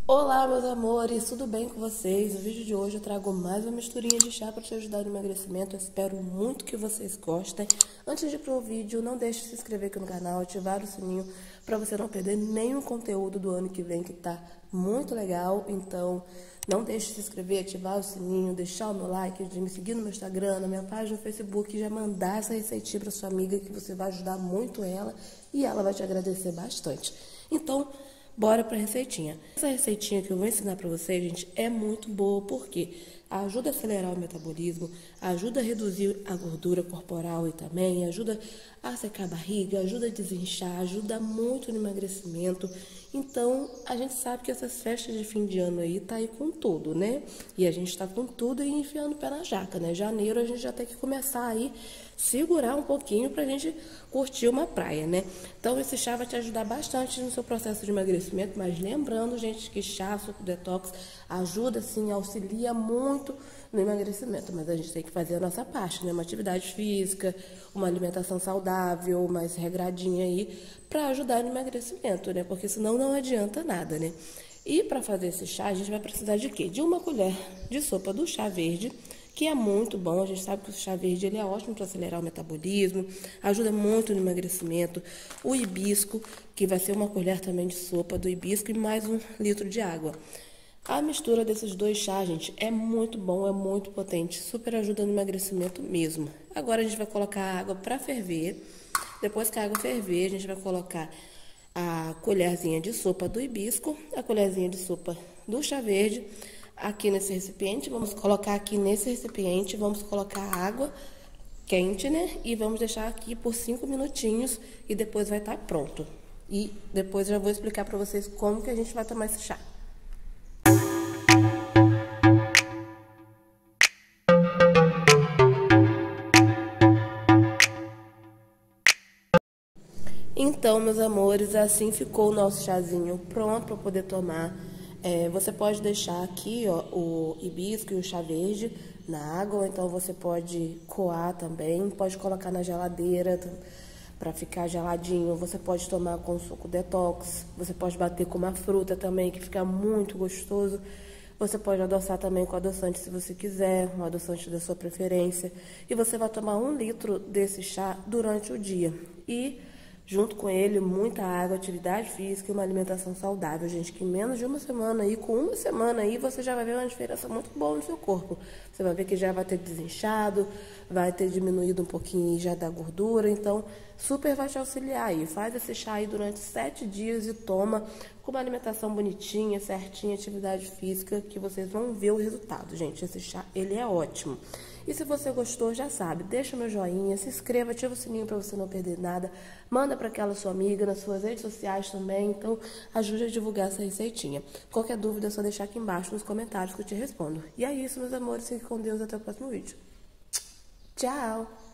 Olá, meus amores, tudo bem com vocês? No vídeo de hoje eu trago mais uma misturinha de chá para te ajudar no emagrecimento. Eu espero muito que vocês gostem. Antes de ir pro vídeo, não deixe de se inscrever aqui no canal, ativar o sininho para você não perder nenhum conteúdo do ano que vem, que tá muito legal. Então, não deixe de se inscrever, ativar o sininho, deixar o meu like, de me seguir no meu Instagram, na minha página no Facebook, e já mandar essa receitinha para sua amiga, que você vai ajudar muito ela e ela vai te agradecer bastante. Então, bora para a receitinha. Essa receitinha que eu vou ensinar para vocês, gente, é muito boa porque ajuda a acelerar o metabolismo, ajuda a reduzir a gordura corporal e também ajuda a secar a barriga, ajuda a desinchar, ajuda muito no emagrecimento. Então, a gente sabe que essas festas de fim de ano aí tá aí com tudo, né? E a gente tá com tudo e enfiando o pé na jaca, né? Janeiro a gente já tem que começar aí segurar um pouquinho pra gente curtir uma praia, né? Então, esse chá vai te ajudar bastante no seu processo de emagrecimento, mas lembrando, gente, que chá, suco detox, ajuda, sim, auxilia muito no emagrecimento, mas a gente tem que fazer a nossa parte, né? Uma atividade física, uma alimentação saudável, mais regradinha aí, para ajudar no emagrecimento, né? Porque senão não adianta nada, né? E para fazer esse chá, a gente vai precisar de quê? De uma colher de sopa do chá verde, que é muito bom. A gente sabe que o chá verde ele é ótimo para acelerar o metabolismo, ajuda muito no emagrecimento. O hibisco, que vai ser uma colher também de sopa do hibisco e mais 1 litro de água. A mistura desses dois chás, gente, é muito bom, é muito potente, super ajuda no emagrecimento mesmo. Agora a gente vai colocar a água para ferver. Depois que a água ferver, a gente vai colocar a colherzinha de sopa do hibisco, a colherzinha de sopa do chá verde aqui nesse recipiente. Vamos colocar aqui nesse recipiente, vamos colocar a água quente, né? E vamos deixar aqui por 5 minutinhos e depois vai estar pronto. E depois eu já vou explicar para vocês como que a gente vai tomar esse chá. Então, meus amores, assim ficou o nosso chazinho pronto para poder tomar. Você pode deixar aqui, ó, o hibisco e o chá verde na água, ou então você pode coar também, pode colocar na geladeira para ficar geladinho. Você pode tomar com suco detox, você pode bater com uma fruta também, que fica muito gostoso. Você pode adoçar também com adoçante se você quiser, um adoçante da sua preferência. E você vai tomar 1 litro desse chá durante o dia. E junto com ele, muita água, atividade física e uma alimentação saudável, gente, que em menos de uma semana aí, com uma semana aí, você já vai ver uma diferença muito boa no seu corpo. Você vai ver que já vai ter desinchado, vai ter diminuído um pouquinho já da gordura, então super vai te auxiliar aí. Faz esse chá aí durante 7 dias e toma com uma alimentação bonitinha, certinha, atividade física, que vocês vão ver o resultado, gente. Esse chá, ele é ótimo. E se você gostou, já sabe, deixa o meu joinha, se inscreva, ativa o sininho para você não perder nada. Manda para aquela sua amiga nas suas redes sociais também, então ajude a divulgar essa receitinha. Qualquer dúvida é só deixar aqui embaixo nos comentários que eu te respondo. E é isso, meus amores, fiquem com Deus, até o próximo vídeo. Tchau!